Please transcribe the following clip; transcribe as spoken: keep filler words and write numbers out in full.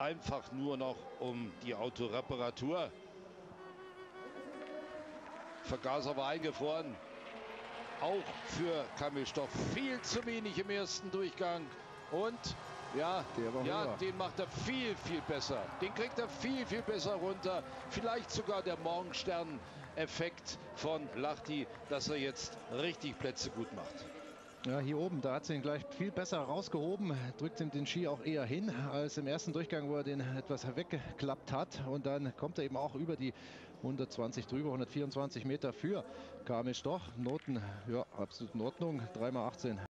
einfach nur noch um die Autoreparatur. Vergaser war eingefroren. Auch für Kamil Stoch viel zu wenig im ersten Durchgang. Und ja, ja, den macht er viel, viel besser. Den kriegt er viel, viel besser runter. Vielleicht sogar der Morgenstern-Effekt von Lahti, dass er jetzt richtig Plätze gut macht. Ja, hier oben, da hat sie ihn gleich viel besser rausgehoben, drückt ihm den Ski auch eher hin als im ersten Durchgang, wo er den etwas weggeklappt hat. Und dann kommt er eben auch über die hundertzwanzig drüber, hundertvierundzwanzig Meter für Kamil Stoch. Noten, ja, absolut in Ordnung, drei mal achtzehn.